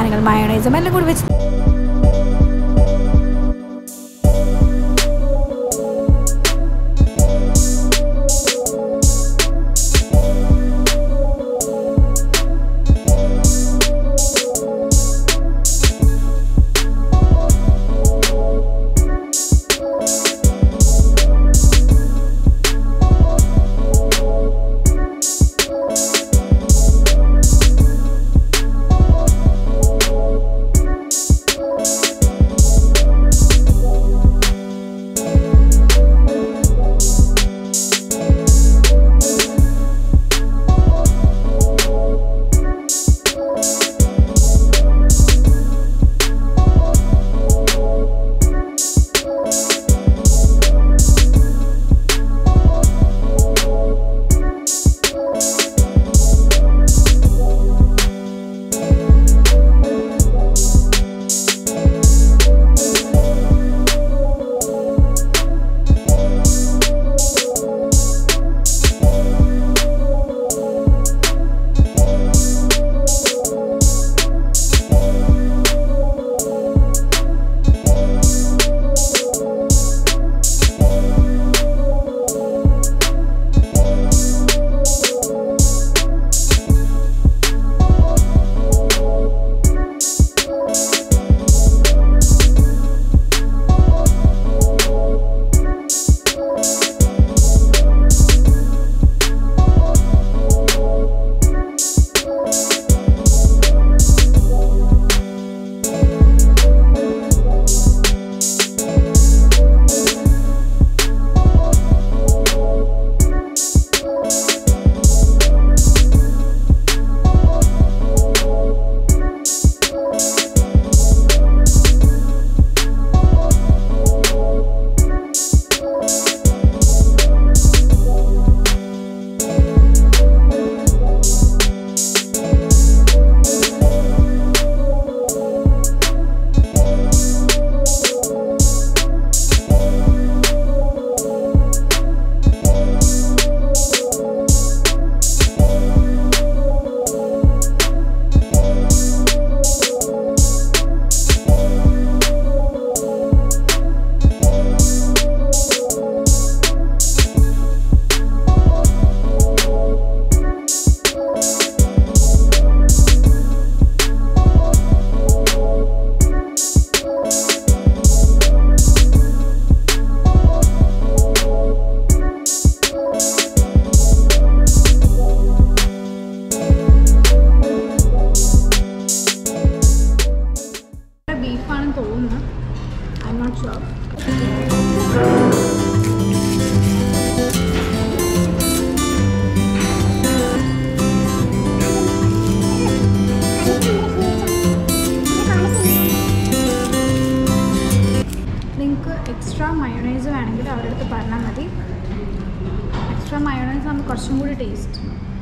സാധനങ്ങൾ മയോണൈസും എല്ലാം കൂടി വെച്ച് extra mayonnaise വേണമെങ്കിൽ അവരുടെ അടുത്ത് പറഞ്ഞാൽ മതി. എക്സ്ട്രാ മയോണൈസ് ആകുമ്പോൾ കുറച്ചും കൂടി ടേസ്റ്റ്.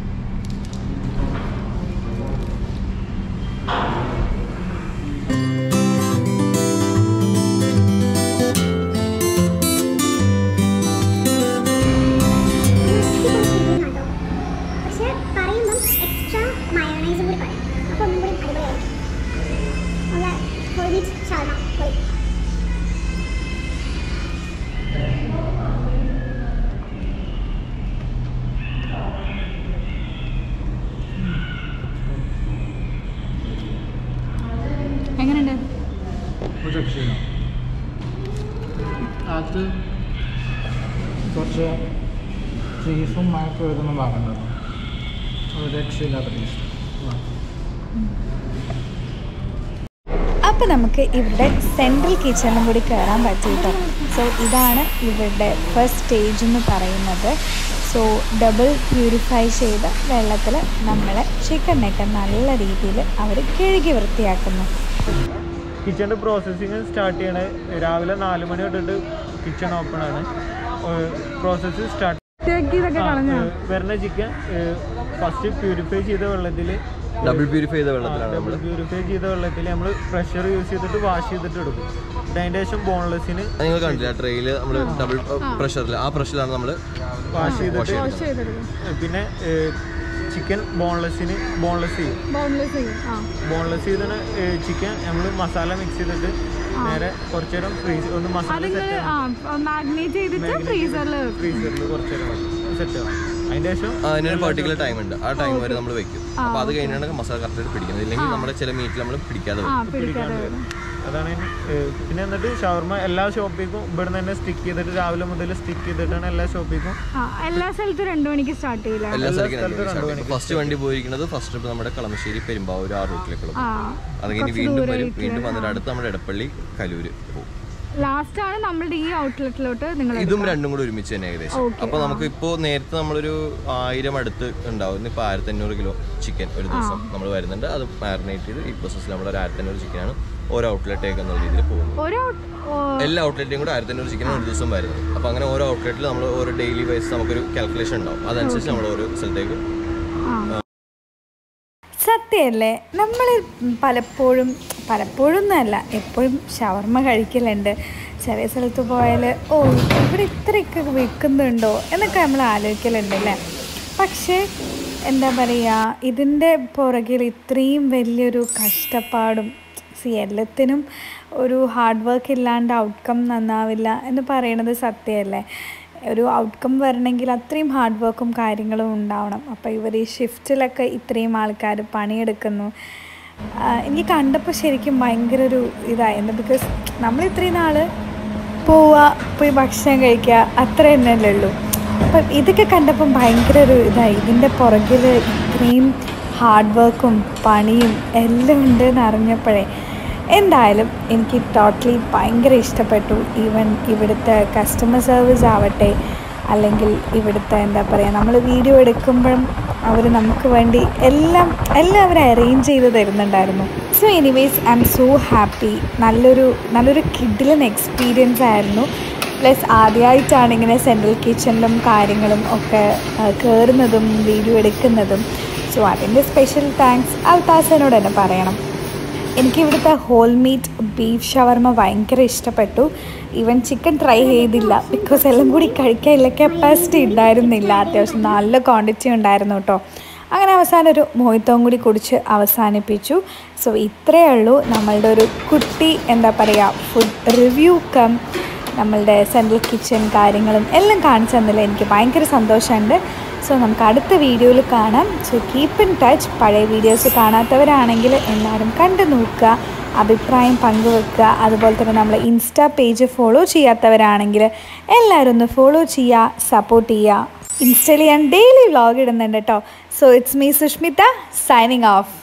എങ്ങനെയുണ്ട്? അത് കുറച്ച് ചീസും മയക്കും എഴുതുന്ന ഭാഗമുണ്ടല്ലോ, ഒരു രക്ഷയില്ലാത്ത ടേസ്റ്റ്. അപ്പോൾ നമുക്ക് ഇവിടെ സെൻട്രൽ കിച്ചണിലും കൂടി കയറാൻ പറ്റിയിട്ടോ. സോ ഇതാണ് ഇവരുടെ ഫസ്റ്റ് സ്റ്റേജ് എന്ന് പറയുന്നത്. സോ ഡബിൾ പ്യൂരിഫൈ ചെയ്ത വെള്ളത്തിൽ നമ്മൾ ചിക്കനൊക്കെ നല്ല രീതിയിൽ അവർ കഴുകി വൃത്തിയാക്കുന്നു. കിച്ചണിൻ്റെ പ്രോസസ്സിങ് സ്റ്റാർട്ട് ചെയ്യണേ രാവിലെ 4 മണി തൊട്ടിട്ട് കിച്ചൺ ഓപ്പൺ ആണ്. പ്രോസസ്സ് സ്റ്റാർട്ട് വരുന്ന ചിക്കൻ ഫസ്റ്റ് പ്യൂരിഫൈ ചെയ്ത വെള്ളത്തിൽ, ഡബിൾ പ്യൂരിഫൈ ചെയ്ത വെള്ളത്തിൽ നമ്മൾ പ്രഷർ യൂസ് ചെയ്തിട്ട് വാഷ് ചെയ്തിട്ട് എടുക്കും. അതിൻ്റെ ശേഷം ബോൺലെസ്സിന് നിങ്ങൾ കണ്ടില്ല ട്രെയിൽ നമ്മൾ ഡബിൾ പ്രഷറിൽ, ആ പ്രഷറിലാണ് നമ്മൾ വാഷ് ചെയ്തിട്ട് പിന്നെ ചിക്കൻ ബോൺലെസ് ചെയ്യും ബോൺലെസ് ചെയ്തിട്ട് ചിക്കൻ നമ്മൾ മസാല മിക്സ് ചെയ്തിട്ട് നേരെ കുറച്ചു നേരം ഒന്ന് മസാല ഫ്രീസറിൽ കുറച്ചു നേരം സെറ്റ് ആവും. അതിന്റെ ശേഷം അതിനൊരു പർട്ടിക്കുലർ ടൈം ഉണ്ട്. ആ ടൈം വരെ നമ്മൾ വെക്കും. അപ്പൊ അത് കഴിഞ്ഞാണ് മസാല കറക്റ്റായിട്ട് പിടിക്കുന്നത്. ഇല്ലെങ്കിൽ നമ്മുടെ ചില മീറ്റിൽ നമ്മൾ പിടിക്കാതെ വരും. അതാണ്. പിന്നെ എന്നിട്ട് ഷവർമ എല്ലാ ഷോപ്പിക്കും ഇവിടെ തന്നെ സ്റ്റിക്ക് ചെയ്തിട്ട് രാവിലെ മുതൽ സ്റ്റിക്ക് ചെയ്തിട്ടാണ് എല്ലാ ഷോപ്പിക്കും എല്ലാ സ്ഥലത്തും 2 മണിക്ക് സ്റ്റാർട്ട് ചെയ്യില്ല. എല്ലാ സ്ഥലത്തും ഫസ്റ്റ് വണ്ടി പോയിരിക്കുന്നത് ഫസ്റ്റ് ട്രിപ്പ് നമ്മുടെ കളമശ്ശേരി പെരുമ്പാവൂർ ആ റൂട്ടിലേക്കുള്ള. അത് കഴിഞ്ഞ് വീണ്ടും വരും. വീണ്ടും വന്നിട്ട് അടുത്ത് നമ്മുടെ എടപ്പള്ളി കലൂര് പോകും. ലാസ്റ്റ് ആണ് നമ്മളുടെ ഈ ഔട്ട്ലെറ്റിലോട്ട് ഇതും രണ്ടും കൂടെ ഒരുമിച്ച് തന്നെ ഏകദേശം. അപ്പൊ നമുക്ക് ഇപ്പോ നേരത്തെ നമ്മളൊരു 1000 അടുത്ത് ഉണ്ടാവും. ഇപ്പൊ 1500 കിലോ ചിക്കൻ ഒരു ദിവസം നമ്മൾ വരുന്നുണ്ട്. അത് മാരിനേറ്റ് ചെയ്ത് ഈ പ്രോസസ്സിൽ നമ്മൾ 1500 ചിക്കനാണ് ഓരോ ഔട്ട്ലെറ്റേക്ക് എന്നുള്ള രീതിയിൽ പോകുന്നത്. എല്ലാ ഔട്ട്ലെറ്റിലും കൂടെ 1500 ചിക്കനാണ് ഒരു ദിവസം വരുന്നത്. അപ്പൊ അങ്ങനെ ഓരോ ഔട്ട്ലെറ്റിൽ നമ്മൾ ഓരോ ഡെയിലി വൈസ് നമുക്കൊരു കാൽക്കുലേഷൻ ഉണ്ടാവും. അതനുസരിച്ച് നമ്മൾ ഓരോ സ്ഥലത്തേക്ക്. സത്യമല്ലേ, നമ്മൾ പലപ്പോഴും എന്നല്ല എപ്പോഴും ഷവർമ കഴിക്കലുണ്ട്. ചെറിയ സ്ഥലത്ത് പോയാൽ ഇവിടെ ഇത്രയൊക്കെ വിൽക്കുന്നുണ്ടോ എന്നൊക്കെ നമ്മൾ ആലോചിക്കലുണ്ട് അല്ലേ. പക്ഷേ എന്താ പറയുക, ഇതിൻ്റെ പുറകിൽ ഇത്രയും വലിയൊരു കഷ്ടപ്പാടും എല്ലാത്തിനും ഒരു ഹാർഡ് വർക്ക് ഇല്ലാണ്ട് ഔട്ട്കം നന്നാവില്ല എന്ന് പറയണത് സത്യമല്ലേ. ഒരു ഔട്ട്കം വരണമെങ്കിൽ അത്രയും ഹാർഡ് വർക്കും കാര്യങ്ങളും ഉണ്ടാവണം. അപ്പോൾ ഇവർ ഈ ഷിഫ്റ്റിലൊക്കെ ഇത്രയും ആൾക്കാർ പണിയെടുക്കുന്നു. എനിക്ക് കണ്ടപ്പോൾ ശരിക്കും ഭയങ്കര ഒരു ഇതായിരുന്നു. ബിക്കോസ് നമ്മൾ ഇത്രയും നാൾ പോയി ഭക്ഷണം കഴിക്കുക അത്ര തന്നെയല്ലേ ഉള്ളൂ. അപ്പം ഇതൊക്കെ കണ്ടപ്പം ഭയങ്കര ഒരു ഇതായി. ഇതിൻ്റെ പുറകിൽ ഇത്രയും ഹാർഡ് വർക്കും പണിയും എല്ലാം ഉണ്ടെന്ന് അറിഞ്ഞപ്പോഴേ എന്തായാലും എനിക്ക് ടോട്ടലി ഭയങ്കര ഇഷ്ടപ്പെട്ടു. ഈവൻ ഇവിടുത്തെ കസ്റ്റമർ സർവീസ് ആവട്ടെ, അല്ലെങ്കിൽ ഇവിടുത്തെ എന്താ പറയുക, നമ്മൾ വീഡിയോ എടുക്കുമ്പോഴും അവർ നമുക്ക് വേണ്ടി എല്ലാം അവർ അറേഞ്ച് ചെയ്ത് തരുന്നുണ്ടായിരുന്നു. So anyways I'm so happy. നല്ലൊരു കിഡിലൻ എക്സ്പീരിയൻസ് ആയിരുന്നു. പ്ലസ് ആദ്യമായിട്ടാണ് ഇങ്ങനെ സെൻട്രൽ കിച്ചണിലും കാര്യങ്ങളും ഒക്കെ കയറുന്നതും വീഡിയോ എടുക്കുന്നതും. സോ അതിൻ്റെ സ്പെഷ്യൽ താങ്ക്സ് അൽത്താസിനോട് തന്നെ പറയണം. എനിക്കിവിടുത്തെ ഹോൾ മീറ്റ് ബീഫ് ഷവർമ ഭയങ്കര ഇഷ്ടപ്പെട്ടു. ഈവൻ ചിക്കൻ ട്രൈ ചെയ്തില്ല, ബിക്കോസ് എല്ലാം കൂടി കഴിക്കാനുള്ള കപ്പാസിറ്റി ഉണ്ടായിരുന്നില്ല. അത്യാവശ്യം നല്ല ക്വാണ്ടിറ്റി ഉണ്ടായിരുന്നു കേട്ടോ. അങ്ങനെ അവസാനം ഒരു മൊയ്ത്തോം കൂടി കുടിച്ച് അവസാനിപ്പിച്ചു. സോ ഇത്രയേ ഉള്ളൂ നമ്മളുടെ ഒരു കുട്ടി എന്താ പറയുക ഫുഡ് റിവ്യൂ കം നമ്മളുടെ സെൻട്രൽ കിച്ചൺ കാര്യങ്ങളും എല്ലാം കാണിച്ചു തന്നില്ല. എനിക്ക് ഭയങ്കര സന്തോഷമുണ്ട്. സോ നമുക്ക് അടുത്ത വീഡിയോയിൽ കാണാം. So keep in touch. പഴയ വീഡിയോസ് കാണാത്തവരാണെങ്കിൽ എല്ലാവരും കണ്ടു നോക്കുക, അഭിപ്രായം പങ്കുവെക്കുക. അതുപോലെ തന്നെ നമ്മൾ ഇൻസ്റ്റാ പേജ് ഫോളോ ചെയ്യാത്തവരാണെങ്കിൽ എല്ലാവരും ഒന്ന് ഫോളോ ചെയ്യുക, സപ്പോർട്ട് ചെയ്യുക. ഇൻസ്റ്റയിൽ ഞാൻ ഡെയിലി വ്ളോഗ് ഇടുന്നുണ്ട് കേട്ടോ. So it's me Sushmita signing of.